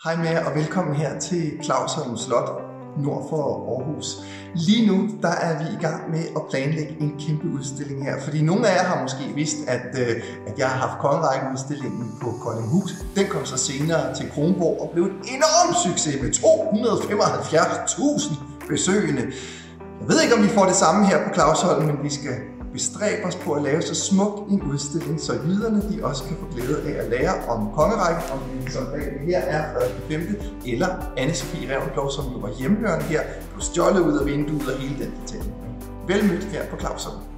Hej med jer og velkommen her til Clausholm Slot nord for Aarhus. Lige nu der er vi i gang med at planlægge en kæmpe udstilling her, fordi nogle af jer har måske vidst, at jeg har haft kongerækkeudstillingen på Koldinghus. Den kom så senere til Kronborg og blev en enorm succes med 275.000 besøgende. Jeg ved ikke, om vi får det samme her på Clausholm, men vi skal bestræbe os på at lave så smuk en udstilling, så jyderne de også kan få glæde af at lære om kongerækken, om vi som her er Frederik V eller Anne-Sophie Reventlow, som jo var hjemmehørende her, blev stjålet ud af vinduet og hele den detalje. Vel mødt her på Clausholm.